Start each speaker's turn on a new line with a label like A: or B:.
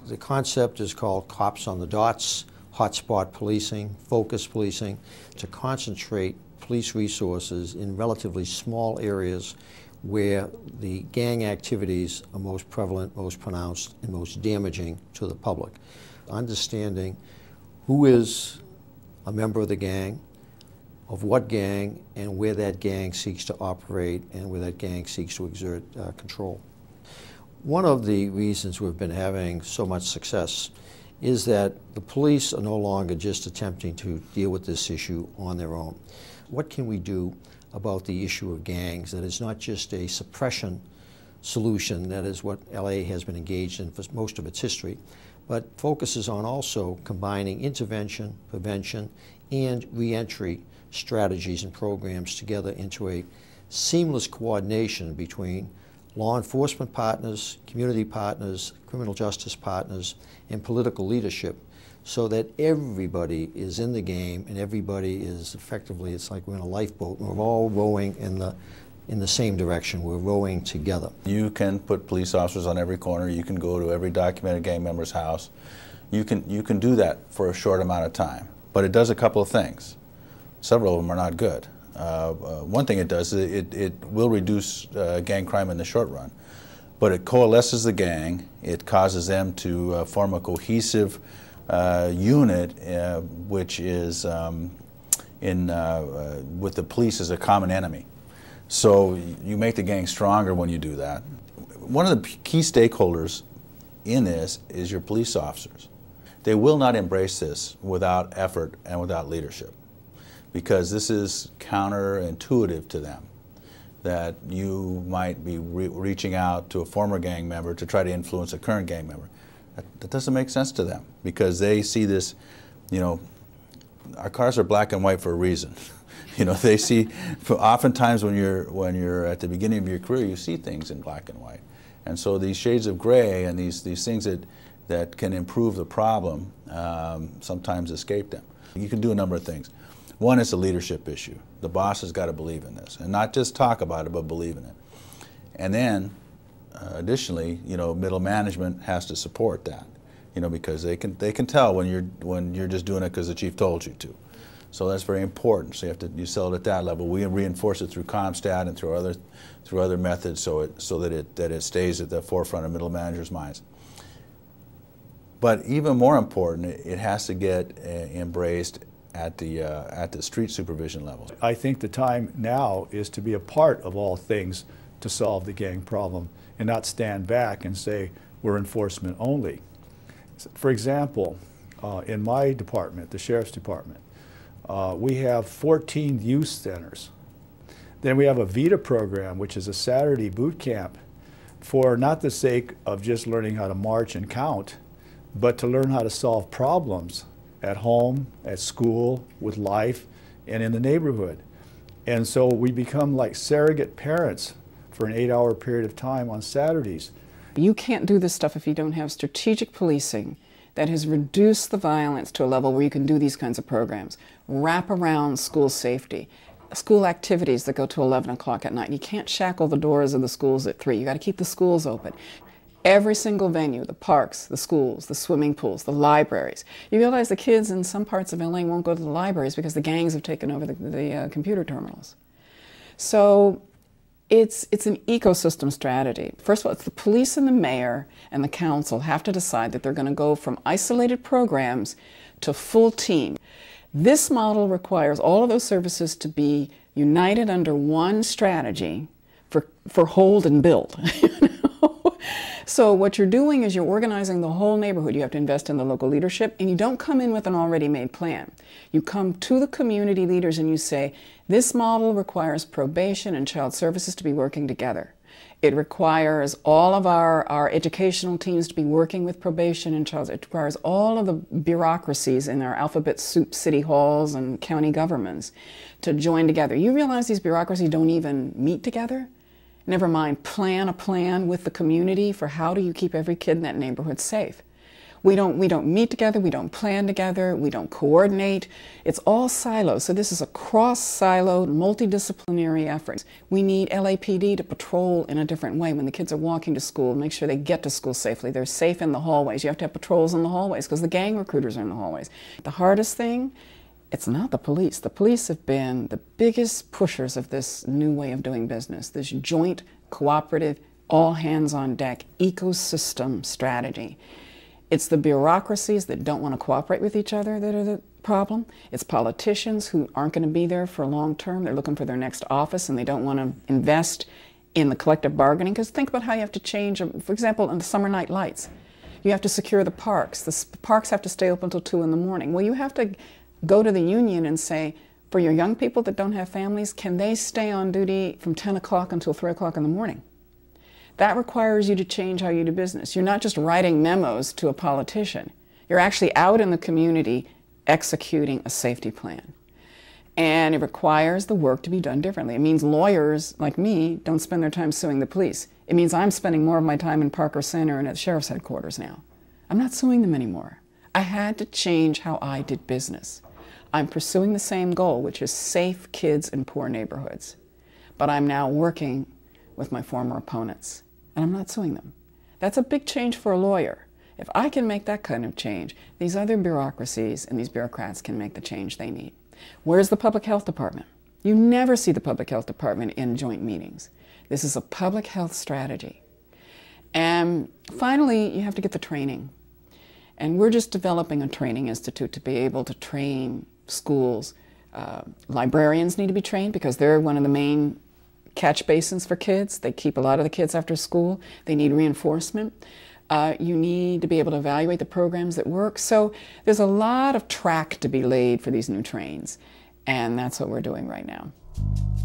A: The concept is called Cops on the Dots, hotspot policing, focus policing, to concentrate police resources in relatively small areas where the gang activities are most prevalent, most pronounced, and most damaging to the public. Understanding who is a member of the gang, of what gang, and where that gang seeks to operate and where that gang seeks to exert control. One of the reasons we've been having so much success is that the police are no longer just attempting to deal with this issue on their own. What can we do about the issue of gangs that is not just a suppression solution, that is what LA has been engaged in for most of its history, but focuses on also combining intervention, prevention, and reentry strategies and programs together into a seamless coordination between law enforcement partners, community partners, criminal justice partners, and political leadership, so that everybody is in the game and everybody is effectively, it's like we're in a lifeboat and we're all rowing in the same direction. We're rowing together.
B: You can put police officers on every corner. You can go to every documented gang member's house. You can do that for a short amount of time, but it does a couple of things. Several of them are not good. One thing it does is it will reduce gang crime in the short run, but it coalesces the gang. It causes them to form a cohesive unit, which is with the police as a common enemy. So you make the gang stronger when you do that. One of the key stakeholders in this is your police officers. They will not embrace this without effort and without leadership, because this is counterintuitive to them, that you might be reaching out to a former gang member to try to influence a current gang member. That doesn't make sense to them, because they see this, you know, our cars are black and white for a reason. You know, they see, oftentimes when you're at the beginning of your career, you see things in black and white. And so these shades of gray and these things that can improve the problem sometimes escape them. You can do a number of things. One is a leadership issue. The boss has got to believe in this, and not just talk about it, but believe in it. And then, additionally, you know, middle management has to support that, you know, because they can tell when you're just doing it because the chief told you to. So that's very important. So you sell it at that level. We reinforce it through CompStat and through other methods, so that it stays at the forefront of middle managers' minds. But even more important, it has to get embraced at the street supervision level.
C: I think the time now is to be a part of all things to solve the gang problem and not stand back and say we're enforcement only. For example, in my department, the Sheriff's Department, we have 14 youth centers. Then we have a VITA program, which is a Saturday boot camp for not the sake of just learning how to march and count, but to learn how to solve problems at home, at school, with life, and in the neighborhood. And so we become like surrogate parents for an 8-hour period of time on Saturdays.
D: You can't do this stuff if you don't have strategic policing that has reduced the violence to a level where you can do these kinds of programs. Wrap around school safety, school activities that go to 11 o'clock at night. You can't shackle the doors of the schools at 3. You got to keep the schools open. Every single venue, the parks, the schools, the swimming pools, the libraries. You realize the kids in some parts of LA won't go to the libraries because the gangs have taken over the computer terminals. So it's an ecosystem strategy. First of all, it's the police and the mayor and the council have to decide that they're going to go from isolated programs to full team. This model requires all of those services to be united under one strategy for hold and build. So what you're doing is you're organizing the whole neighborhood. You have to invest in the local leadership, and you don't come in with an already made plan. You come to the community leaders and you say, this model requires probation and child services to be working together. It requires all of our educational teams to be working with probation and child. It requires all of the bureaucracies in our alphabet soup city halls and county governments to join together. You realize these bureaucracies don't even meet together? Never mind plan a plan with the community for how do you keep every kid in that neighborhood safe. We don't meet together, we don't plan together, we don't coordinate. It's all silos. So this is a cross-siloed, multidisciplinary effort. We need LAPD to patrol in a different way when the kids are walking to school, make sure they get to school safely. They're safe in the hallways. You have to have patrols in the hallways because the gang recruiters are in the hallways. The hardest thing, it's not the police. The police have been the biggest pushers of this new way of doing business, this joint, cooperative, all hands on deck ecosystem strategy. It's the bureaucracies that don't want to cooperate with each other that are the problem. It's politicians who aren't going to be there for long term. They're looking for their next office and they don't want to invest in the collective bargaining. Because think about how you have to change, for example, in the summer night lights. You have to secure the parks. The parks have to stay open until 2 in the morning. Well, you have to go to the union and say, for your young people that don't have families, can they stay on duty from 10 o'clock until 3 o'clock in the morning? That requires you to change how you do business. You're not just writing memos to a politician. You're actually out in the community executing a safety plan. And it requires the work to be done differently. It means lawyers like me don't spend their time suing the police. It means I'm spending more of my time in Parker Center and at the sheriff's headquarters now. I'm not suing them anymore. I had to change how I did business. I'm pursuing the same goal, which is safe kids in poor neighborhoods. But I'm now working with my former opponents. And I'm not suing them. That's a big change for a lawyer. If I can make that kind of change, these other bureaucracies and these bureaucrats can make the change they need. Where's the public health department? You never see the public health department in joint meetings. This is a public health strategy. And finally, you have to get the training. And we're just developing a training institute to be able to train schools. Librarians need to be trained because they're one of the main catch basins for kids. They keep a lot of the kids after school. They need reinforcement. You need to be able to evaluate the programs that work. So there's a lot of track to be laid for these new trains, and that's what we're doing right now.